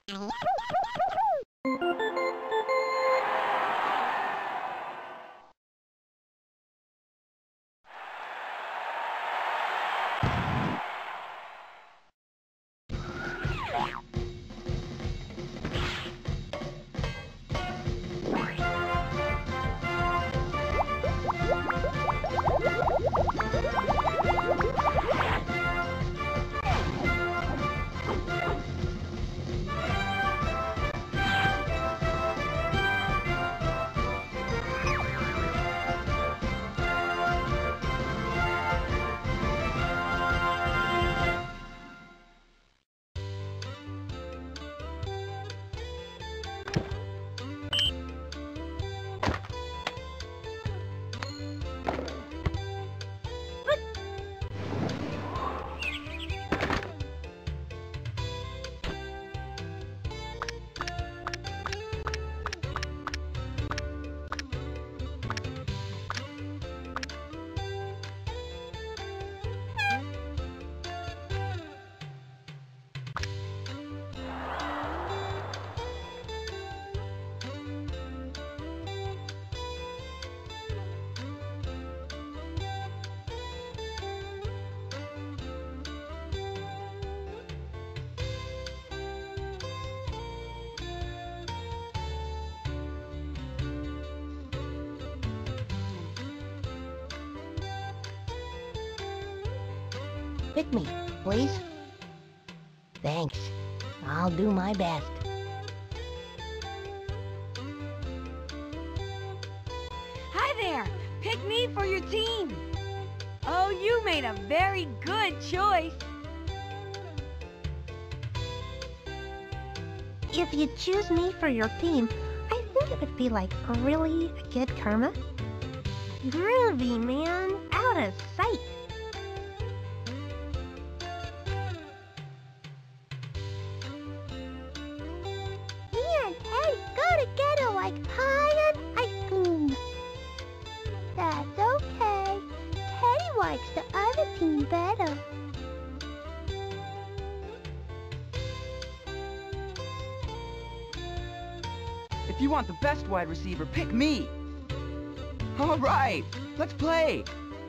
Pick me, please. Thanks. I'll do my best. Hi there! Pick me for your team! Oh, you made a very good choice! If you choose me for your team, I think it would be like really good karma. Groovy, man. Out of sight. Me and Teddy go together like pie and ice cream. That's okay. Teddy likes the other team better. If you want the best wide receiver, pick me. All right, let's play.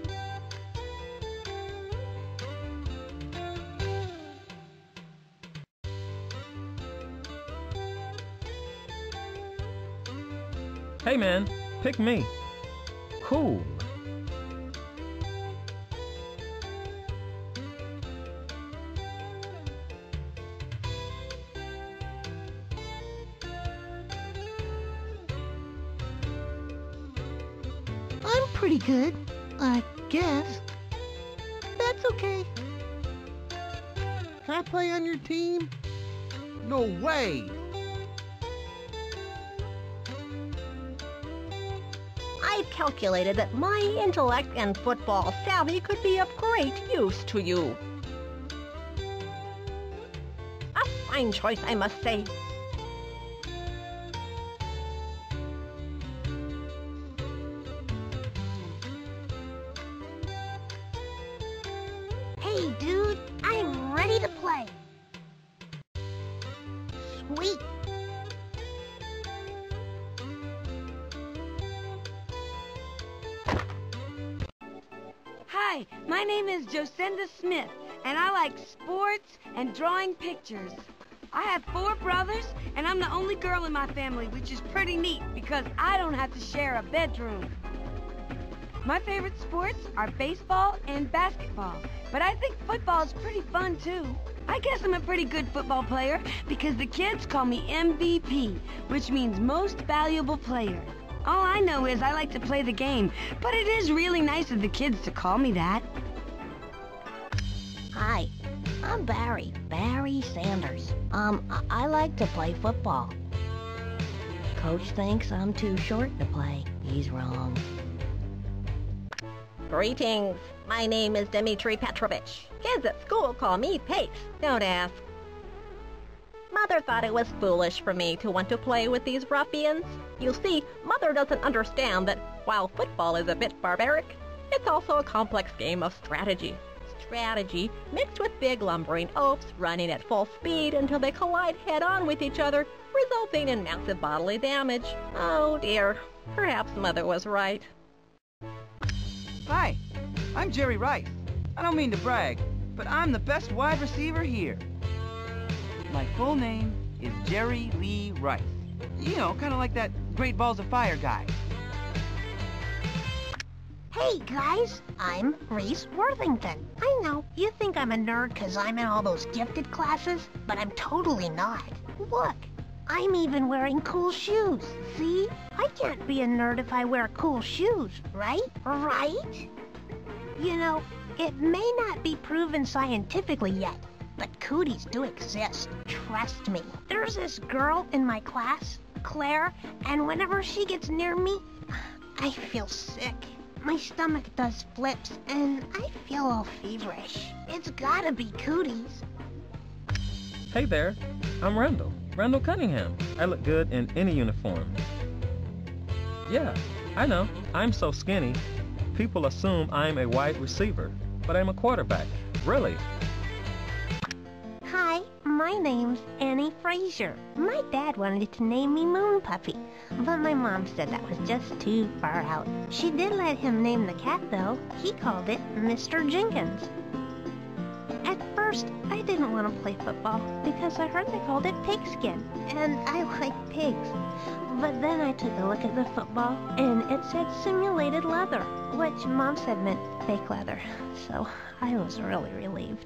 Hey man, pick me. Cool. I'm pretty good, I guess. That's okay. Can I play on your team? No way! I've calculated that my intellect and football savvy could be of great use to you. A fine choice, I must say. Hey, dude, I'm ready to play. Sweet. Hi, my name is Jocinda Smith, and I like sports and drawing pictures. I have 4 brothers, and I'm the only girl in my family, which is pretty neat because I don't have to share a bedroom. My favorite sports are baseball and basketball, but I think football is pretty fun too. I guess I'm a pretty good football player because the kids call me MVP, which means most valuable player. All I know is I like to play the game, but it is really nice of the kids to call me that. Hi, I'm Barry Sanders. I like to play football. Coach thinks I'm too short to play. He's wrong. Greetings. My name is Dmitri Petrovich. Kids at school call me Pace. Don't ask. Mother thought it was foolish for me to want to play with these ruffians. You see, Mother doesn't understand that while football is a bit barbaric, it's also a complex game of strategy. Strategy mixed with big lumbering oafs running at full speed until they collide head-on with each other, resulting in massive bodily damage. Oh dear, perhaps Mother was right. Hi, I'm Jerry Rice. I don't mean to brag, but I'm the best wide receiver here. My full name is Jerry Lee Rice. You know, kind of like that Great Balls of Fire guy. Hey, guys, I'm Reese Worthington. I know, you think I'm a nerd because I'm in all those gifted classes, but I'm totally not. Look, I'm even wearing cool shoes. See? I can't be a nerd if I wear cool shoes, right? Right? You know, it may not be proven scientifically yet, but cooties do exist. Trust me. There's this girl in my class, Claire, and whenever she gets near me, I feel sick. My stomach does flips, and I feel all feverish. It's gotta be cooties. Hey there, I'm Randall Cunningham. I look good in any uniform. Yeah, I know, I'm so skinny. People assume I'm a wide receiver, but I'm a quarterback. Really? Hi, my name's Annie Frazier. My dad wanted to name me Moon Puppy, but my mom said that was just too far out. She did let him name the cat, though. He called it Mr. Jenkins. At first, I didn't want to play football because I heard they called it pigskin, and I like pigs. But then I took a look at the football, and it said simulated leather, which Mom said meant fake leather, so I was really relieved.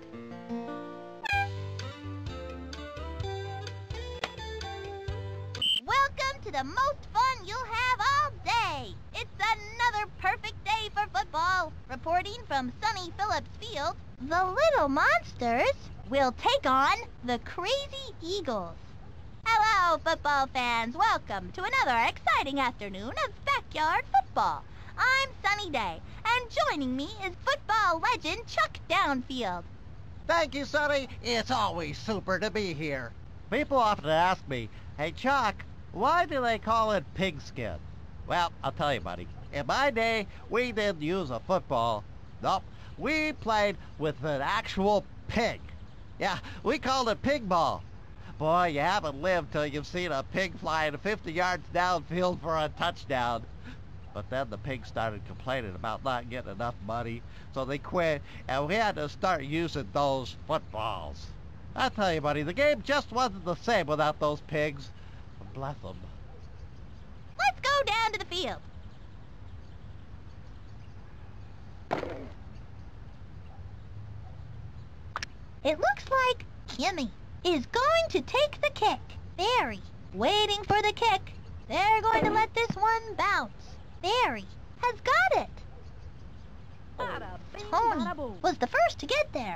Welcome to the most fun you'll have all day. It's another perfect day for football. Reporting from sunny Phillips Field, the Little Monsters will take on the Crazy Eagles. Hello, football fans. Welcome to another exciting afternoon of backyard football. I'm Sunny Day, and joining me is football legend Chuck Downfield. Thank you, Sonny. It's always super to be here. People often ask me, hey, Chuck, why do they call it pigskin? Well, I'll tell you, buddy. In my day, we didn't use a football. Nope. We played with an actual pig. Yeah, we called it pig ball. Boy, you haven't lived till you've seen a pig flying 50 yards downfield for a touchdown. But then the pigs started complaining about not getting enough money, so they quit, and we had to start using those footballs. I tell you, buddy, the game just wasn't the same without those pigs. Bless them. Let's go down to the field. It looks like Kimmy is going to take the kick. Barry, waiting for the kick. They're going to let this one bounce. Barry has got it. Tony was the first to get there.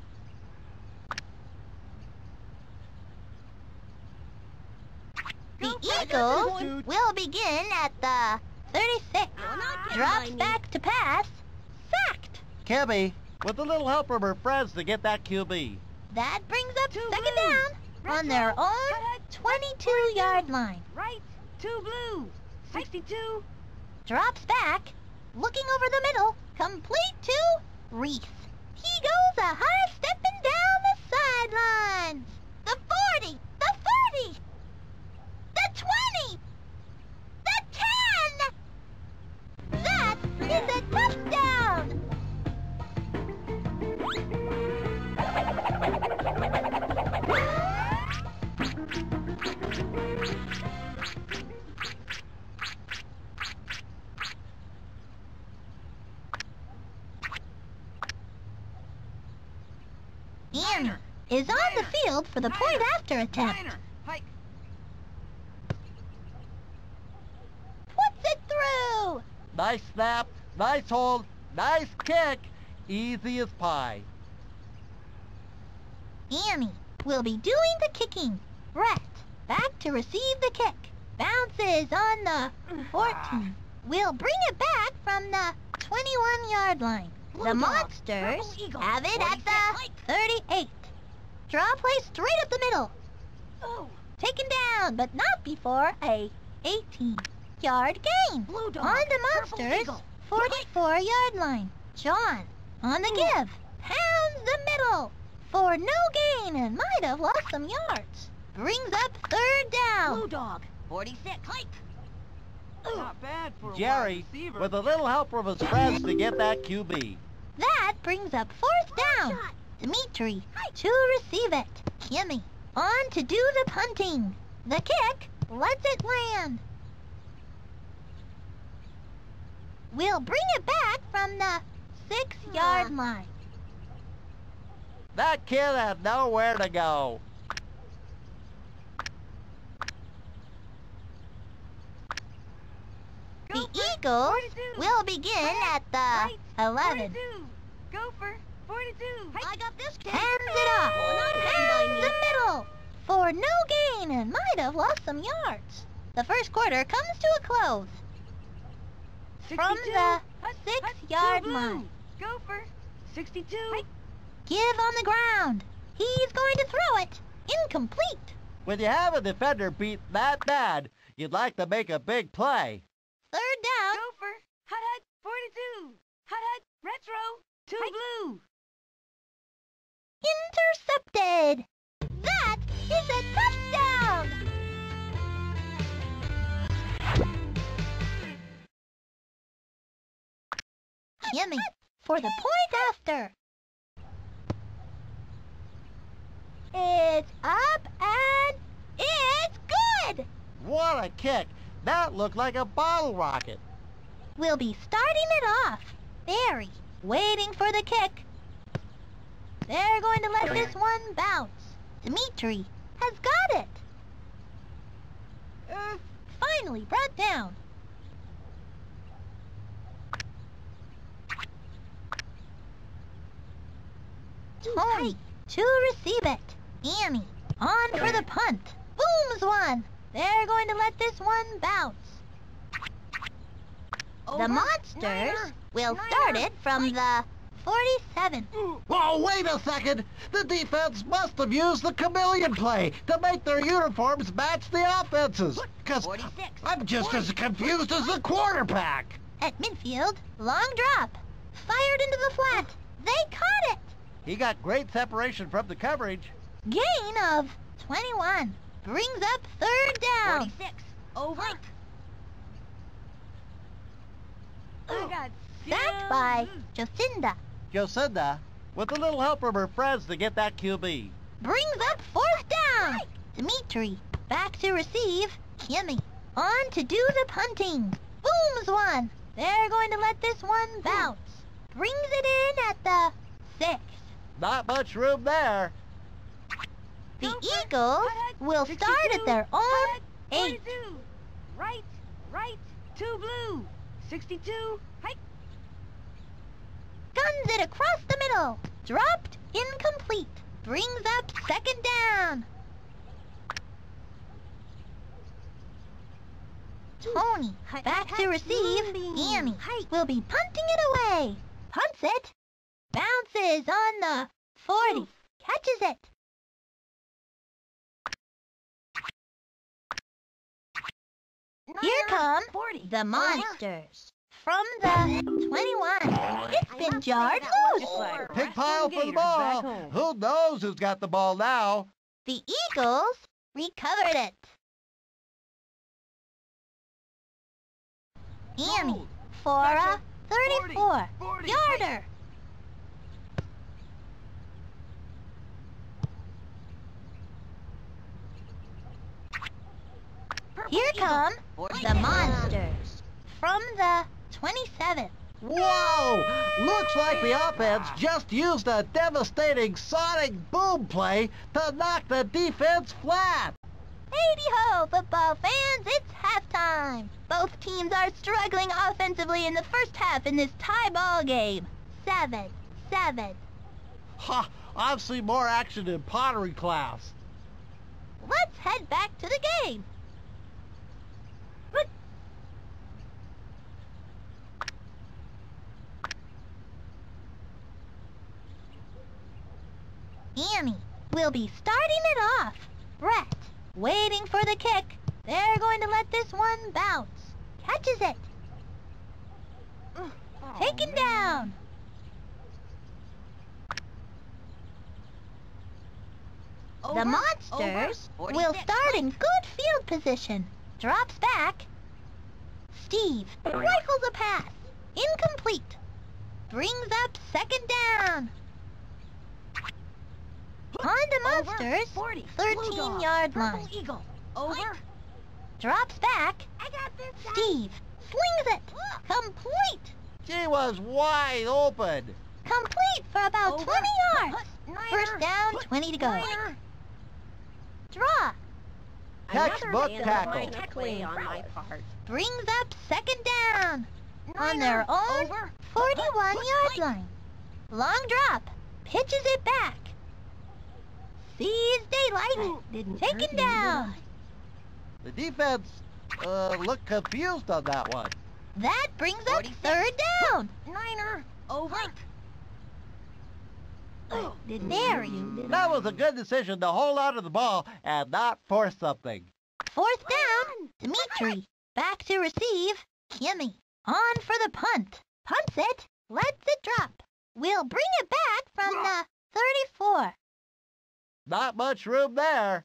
The Eagles will begin at the 36. Drops back to pass. Sacked. Kimmy, with a little help from her friends to get that QB. That brings up second down on their own 22-yard line. Right, 2 blue, 62. Drops back, looking over the middle, complete to Reese. He goes a high stepping down the sidelines. The 40, the 30, the 20, the 10. That is a touchdown. Annie is on the field for the point after attempt. Puts it through. Nice snap, nice hold, nice kick, easy as pie. Annie will be doing the kicking. Brett back to receive the kick. Bounces on the 14. We'll bring it back from the 21-yard line. The Monsters have it at the 38. Draw play straight up the middle. Taken down, but not before a 18-yard gain. On the Monsters' 44-yard line. John on the give. Pound Guns the middle. For no gain and might have lost some yards. Brings up third down. Blue dog, 46. Hike. Not bad for a Jerry, wide receiver. with a little help from his friends to get that QB. That brings up fourth down. Dimitri to receive it. Kimmy on to do the punting. The kick lets it land. We'll bring it back from the 6-yard line. That kid had nowhere to go. The Eagles 42. will begin at the Right. 11. 42. Gopher, 42. I got this kid. Hands it off. Hands the middle. For no gain and might have lost some yards. The first quarter comes to a close. From 62. the Hut, 6-yard two blue. line. Gopher, 62. Give on the ground. He's going to throw it. Incomplete. When you have a defender beat that bad, you'd like to make a big play. Third down. Gopher, hut, 42. Hut, retro, 2 blue. Intercepted. That is a touchdown. Kimmy for the point after. It's up and it's good. What a kick! That looked like a bottle rocket. We'll be starting it off. Barry waiting for the kick. They're going to let this one bounce. Dimitri has got it. Finally brought down. Tony to receive it. Annie on for the punt. Booms one. They're going to let this one bounce. The Monsters will start it from the 47. Oh, wait a second! The defense must have used the chameleon play to make their uniforms match the offenses. Because 46. I'm just as confused as the quarterback. At midfield, long drop. Fired into the flat. They caught it. He got great separation from the coverage. Gain of 21. Brings up third down. 46. Over. I got Backed by Jocinda. Jocinda, with a little help from her friends to get that QB. Brings up fourth down. Dimitri back to receive. Kimmy on to do the punting. Booms one. They're going to let this one bounce. Brings it in at the 6. Not much room there. The Eagles will start at their own 8. 42. Right, 2 blue. 62. Hike. Guns it across the middle. Dropped incomplete. Brings up second down. Tony back to receive. Annie will be punting it away. Punts it. Bounces on the 40. Catches it. Here come the Monsters. From the 21. It's been jarred loose. Pig pile for the ball. Who knows who's got the ball now? The Eagles recovered it. Annie for a 34-yarder. Here come the Monsters from the 27. Whoa! Looks like the offense just used a devastating sonic boom play to knock the defense flat. Hey-de-ho, football fans, it's halftime. Both teams are struggling offensively in the first half in this tie ball game. 7-7. Ha! I've seen more action in pottery class. Let's head back to the game. Annie will be starting it off. Brett waiting for the kick. They're going to let this one bounce. Catches it. Taken down. The monsters will start in good field position. Drops back. Steve rifles a pass. Incomplete. Brings up second down. On the monsters, 13-yard line. Eagle. Over. Drops back. I got this. Steve slings it. Complete. She was wide open. Complete for about Over. 20 yards. First down, 20 to go. Niner. Draw. Textbook Another tackle. man of tackling on my part. Brings up second down. On their own Over. 41-yard line. Long drop. Pitches it back. Sees daylight. Taken down. The defense looked confused on that one. That brings up 46. third down. Niner. Over. There you did. That was a good decision to hold on to the ball and not force something. Fourth down. Dimitri. Back to receive. Kimmy. On for the punt. Punts it. Lets it drop. We'll bring it back from the 34. Not much room there.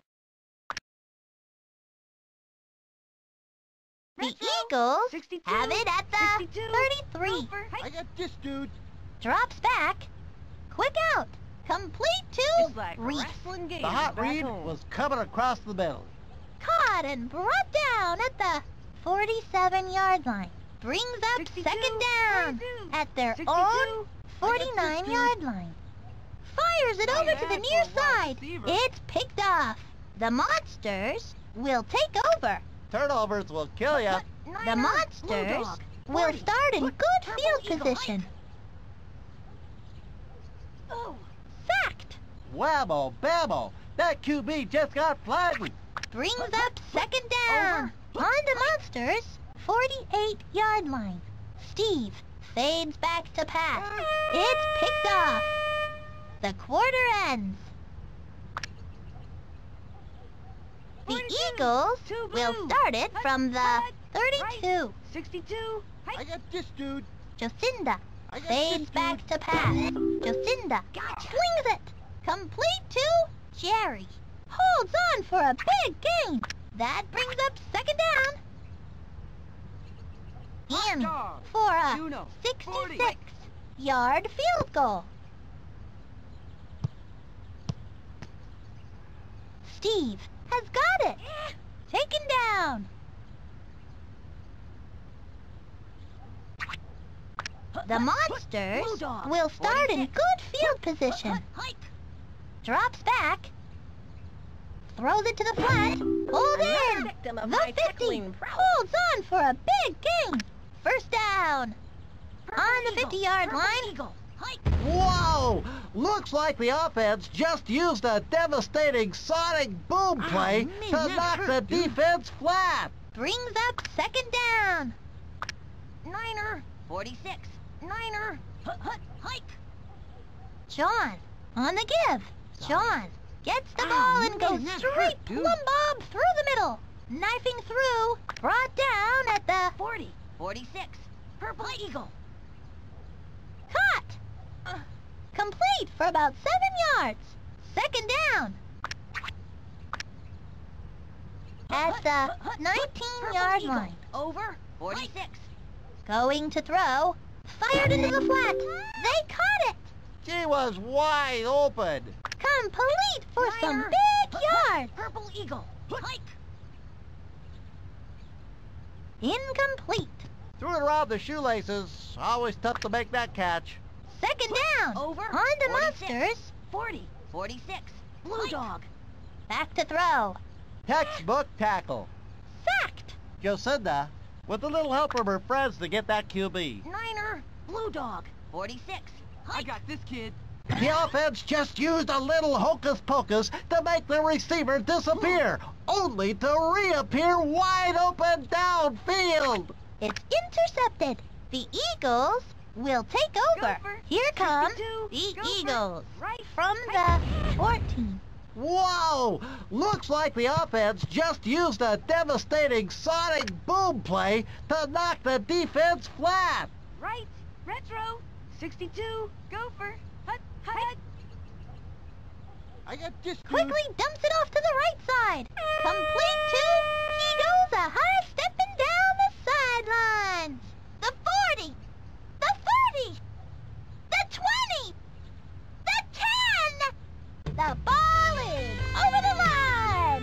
The Eagles 62. have it at the 62. 33. Over. I got this dude. Drops back. Quick out. Complete to Just like Reese. wrestling games The hot back read home. was coming across the middle. Caught and brought down at the 47-yard line. Brings up 62, second down 42, at their 62. own 49-yard line. Fires it over to the near side. It's picked off. The monsters will take over. Turnovers will kill you. The monsters will start in good field position. Oh. Sacked. Whammo, bammo. That QB just got flattened. Brings up second down. On the monsters, 48-yard line. Steve fades back to pass. It's picked off. The quarter ends. The 42, Eagles two will blue. start it from the Hut, 32. 62. I got this dude. Jacinda I got fades this back dude. to pass. Jacinda slings it. Complete to Jerry. Holds on for a big gain. That brings up second down. In dog. for a Juno, 66-yard field goal. Steve has got it. Taken down. The monsters Bulldog, will start in 46. good field position. Drops back. Throws it to the flat. Pulled Another in. victim of The my 50 tackling prowess. holds on for a big gain. First down. On the 50-yard line. Eagle. Whoa! Looks like the offense just used a devastating sonic boom play man, to that knock hurt, the dude. defense flat. Brings up second down. Niner. 46. Niner. Hike. John on the give. John gets the ball and goes man, that straight hurt, dude. plumb bob through the middle. Knifing through. Brought down at the 40. 46. Purple Eagle. Caught. Complete for about 7 yards. Second down. At the 19-yard line. Over. 46. Going to throw. Fired into the flat. They caught it. She was wide open. Complete for some Niner. big yards. Purple Eagle. Hike. Incomplete. Threw it around the shoelaces. Always tough to make that catch. Second down. Over. On the 46. monsters. 40. 46. Blue Dog. Back to throw. Textbook tackle. Sacked. Jocinda, with a little help from her friends to get that QB. Niner. Blue Dog. 46. I got this kid. The offense just used a little hocus pocus to make the receiver disappear, only to reappear wide open downfield. It's intercepted. The Eagles will take over. Gopher. Here come 62. the Gopher. Eagles Right. from the 14. Whoa! Looks like the offense just used a devastating sonic boom play to knock the defense flat. Right. Retro. 62. Gopher. Hut. Hut. Quickly dumps it off to the right side. Complete to, he goes a high stepping down the sidelines. The 40, the 30, the 20, the 10. The ball is over the line.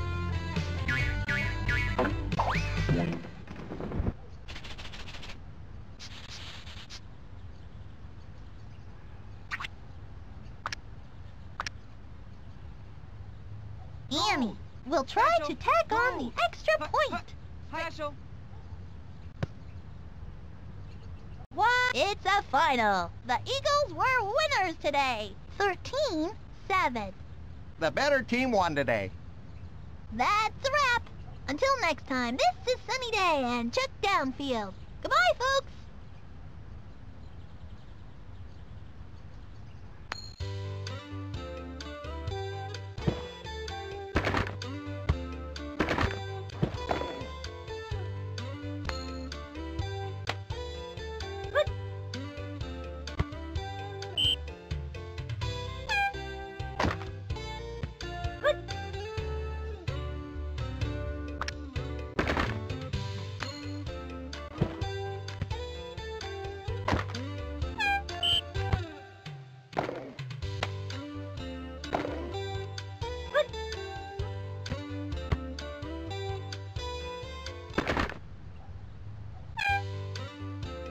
Annie will try to tack on the extra point. Special. What? It's a final. The Eagles were winners today. 13-7. The better team won today. That's a wrap. Until next time, this is Sunny Day and Chuck Downfield. Goodbye, folks.